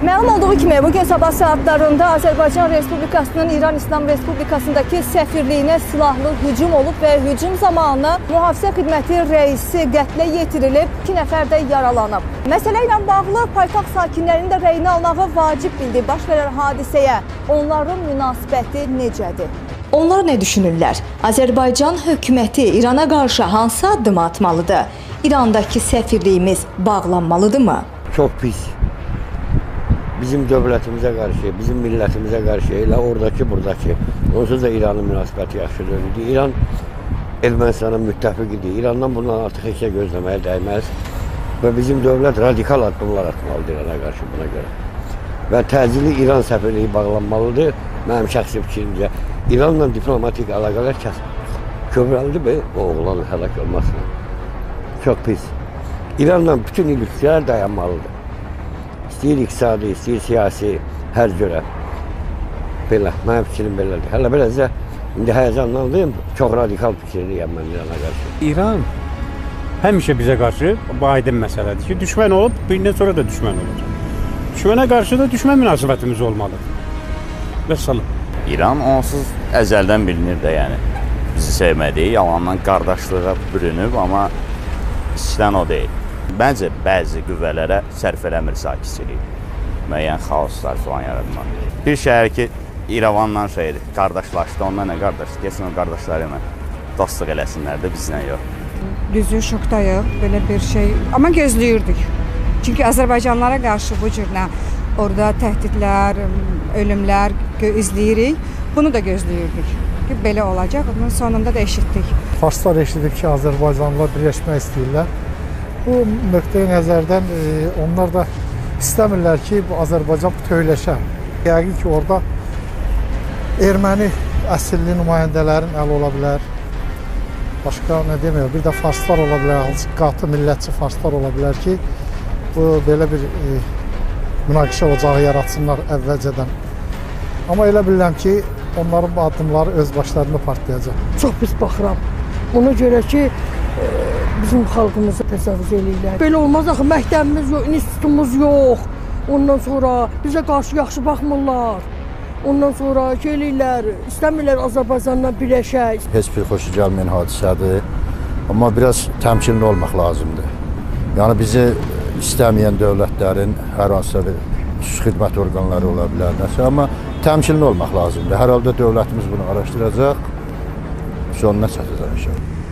Məlum olduğu kimi bugün sabah saatlarında Azərbaycan Respublikasının İran İslam Respublikasındakı səfirliyinə silahlı hücum olub və hücum zamanı mühafizə xidməti rəisi qətlə yetirilib, 2 nəfər də yaralanıb. Məsələ ilə bağlı paytaxt sakinlərinin də rəyini almağı vacib bildi. Baş verən hadisəyə onların münasibəti necədir? Onlar nə düşünürlər? Azərbaycan hökuməti İrana qarşı hansı addım atmalıdır? İrandakı səfirliyimiz bağlanmalıdırmı? Çox pis. Bizim dövlətimizə qarşı, bizim millətimizə qarşı, elə oradakı, buradakı. Onsuz da İranın münasibəti yaxşı dönüldü. İran Ermənistanın müttəfiqidir. İrandan bundan artıq heç nə gözləməyə dəyməz. Və bizim dövlət radikal addımlar atmalıdır İrana qarşı buna görə. Və təcili İran səfirliyi bağlanmalıdır. Mənim şəxsi fikrimcə. İranla diplomatik əlaqələr kövrəldi mi, o oğlan həlak olmasına. Çox pis. İranla bütün ilişkilər dayanmalıdır. İstəyir iqtisadi, istəyir siyasi, hər cürə. Belə, mənim fikrim belədir. Hələ beləcə, indi həyəcanlandıyım, çox radikal fikirliyəm mən İrana qarşı. İran həmişə bizə qarşı bu aydın məsələdir ki, düşmən olub, birindən sonra da düşmən olur. Düşmənə qarşı da düşmən münasibətimiz olmalıdır. Vəssalam. İran onsuz əzəldən bilinir də, yəni bizi sevmədiyi, yalandan qardaşlığa bürünüb, amma istən o deyil. Bəncə, bəzi qüvvələrə sərf eləmir sakitçilik, müəyyən xaoslar falan yaratmaq. Bir şəhər ki, İrəvanla şeydir, qardaşlaşdı, ondan nə qardaş, desin o qardaşları ilə dostluq eləsinlər də bizlə yox. Düzü şokdayıq, belə bir şey, amma gözləyirdik. Çünki Azərbaycanlara qarşı bu cürlə orada təhdidlər, ölümlər izləyirik, bunu da gözləyirdik ki, belə olacaq, bunun sonunda da eşitdik. Farslar eşitdik ki, Azərbaycanlılar birləşmək istəyirlər. Bu nöqteyi nəzərdən onlar da istəmirlər ki, bu Azərbaycan bütövləşə. Yəqin ki, orada erməni əsilli nümayəndələrin əli ola bilər. Başqa nə demək, bir də farslar ola bilər, qatı millətçi farslar ola bilər ki, bu belə bir münaqişə ocağı yaratsınlar əvvəlcədən. Amma elə bilirəm ki, onların bu addımları öz başlarına partlayacaq. Çox pis baxıram. Ona görə ki, bizim xalqımızı təcavüz eləyirlər. Belə olmaz axı, məktəbimiz yox, institutumuz yox. Ondan sonra bizə qarşı yaxşı baxmırlar. Ondan sonra ki eləyirlər, istəmirlər Azərbaycanla birləşək. Heç bir xoşu gəlməyən hadisədir. Amma biraz təmkinli olmaq lazımdır. Yəni bizi istəməyən dövlətlərin hər hansısa bir xidmət orqanları ola bilər nəsə, amma təmkinli olmaq lazımdır. Hər halda dövlətimiz bunu araşdıracaq, sonuna çatacaq inşallah.